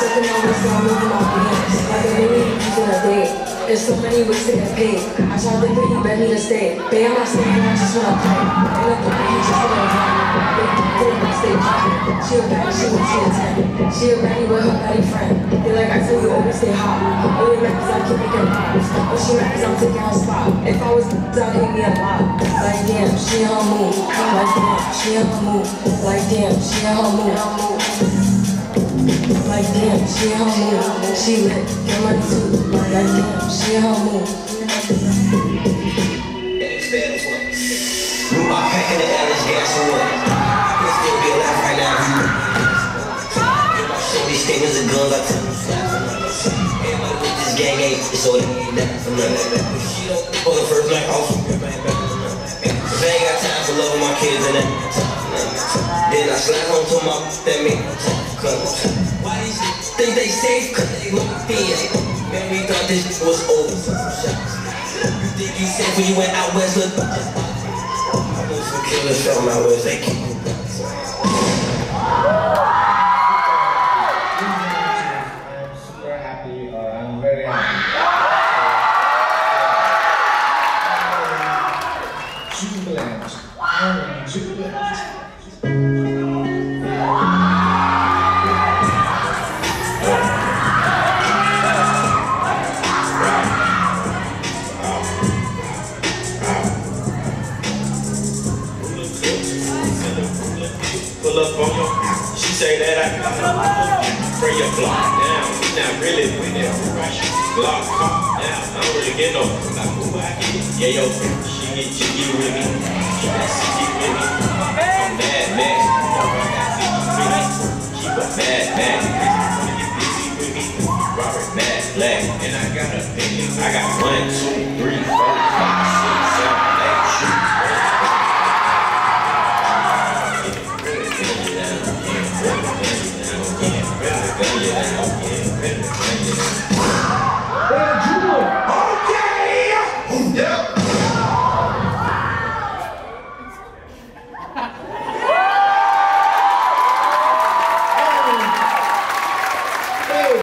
Sucking my wrist while moving my hands. Like a million using a date. There's so many ways to get paid. I tried to pay you, beg me to stay. Babe, I'm not staying, I just wanna play. Ain't nothing but you just wanna run. Babe, stay poppin'. She a baddie, she wants she a 10. She a baddie with her baddie friend. They like, I tell you, always stay hot. Only mad cause I keep making vibes. But she mad cause I'm taking her spot. If I was down, hit me a lot. Like damn, she in her mood. Like damn, she in her mood. Like damn, she in her mood. Like damn, she in her mood. She lit, get money too. Like damn, she in her mood. Move my pack in the Alice gas and what? I can still be alive right now. Get my shit, these statements and guns, I tell you. Everybody with this gang ain't, so it ain't nothing for nothing. She don't for the first night off. Cause I ain't got time for loving my kids and that. Then I slide home to my that make why these think they safe? Cause they look thin. Man, we thought this was over. You think you safe when you went out west? Look, I know some killers from out west. They keep I'm super happy, or I'm very happy. Jubilant. Jubilant. Pull up on you. She say that I bring your block down. We not really with that block down. I don't really get no. Like who I get? Yeah, yo, she get jiggy with me. She got sticky with me. I'm mad. Keep a bad. Busy with me. Robert Mad Black. And I got a opinion. I got 1, 2, 3, 4, 5.